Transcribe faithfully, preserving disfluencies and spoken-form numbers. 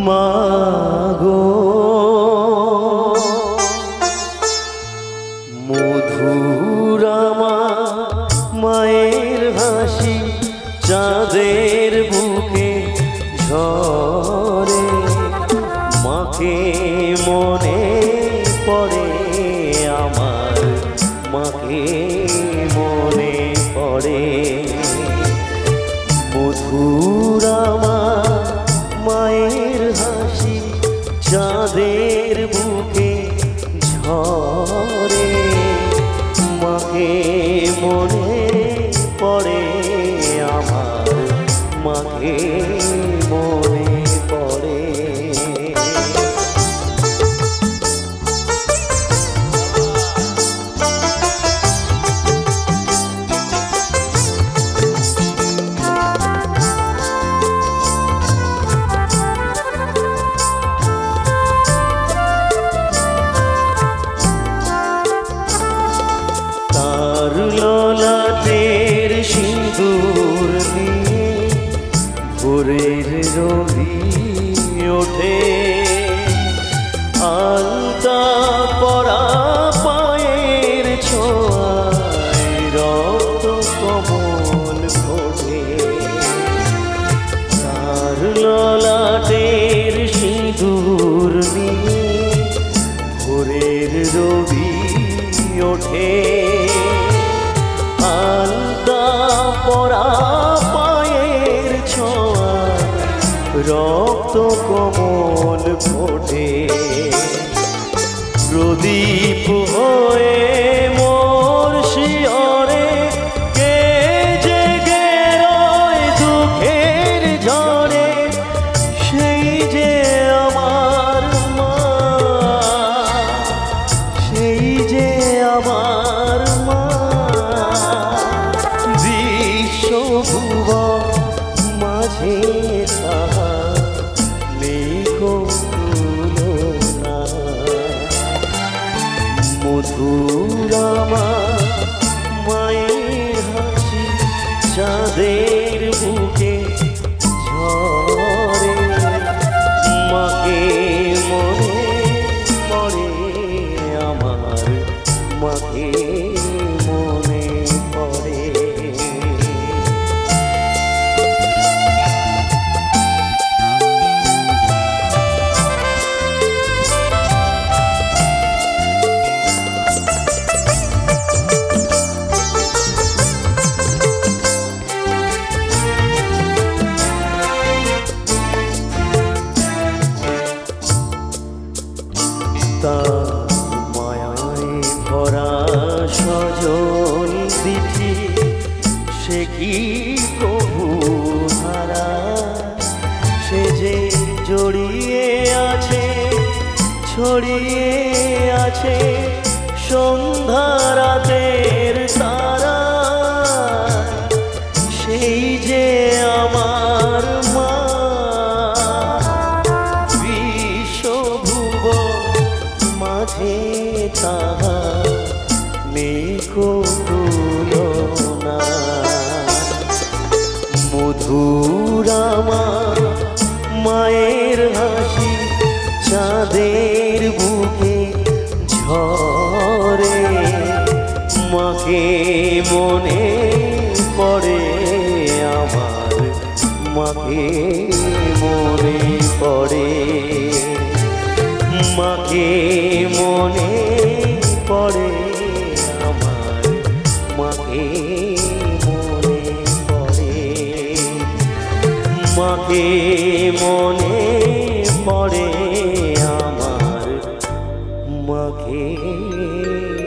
মাগো মধুর আমার মায়ের হাসি চাঁদের বুকে ঝরে, মাকে মনে পড়ে আমার, মাকে মনে পড়ে। মধুর আমার মায়ের হাসি চাঁদের বুকে ঝরে, মাকে মনে পড়ে আমার, মাকে মনে পড়ে। ললাটের সিঁদুর নিয়ে ভোরের রবি ওঠে, আলতা পরা পায়ের ছোঁয়ায় রক্ত কমল ফোটে। তার ললাটের সিঁদুর নিয়ে ভোরের রবি ওঠে, আলতা পরা পায়ের ছোঁয়া রক্ত কমল ফোটে। প্রদীপ হয়ে মোর শিয়রে কে জেগে রয় দুঃখের ঝড়ে, সেই যে আমার মা, সেই যে আমার মা। বিশ্বভুবন মাঝে তাহা নেই তুলনা, মধুর আমার মায়ের হাসি চাঁদের বুকে ঝরে, মাকে মনে পড়ে আমার, মাকে মনে পড়ে। তার মায়ায় ভরা সজল দিঠি সে কি কবু হারা, সে যে জড়িয়ে আছে ছড়িয়ে আছে সন্ধ্যা রাতের তারা, সেই যে আমার মা। মাঝে তাহা নেই তুলনা, মধুর আমার মায়ের হাসি চাঁদের বুকে ঝরে, মাকে মনে পড়ে আমার, মাকে মনে পড়ে, মাকে মনে পড়ে আমার, মাকে মনে পড়ে, মাকে মনে পড়ে আমার, মাকে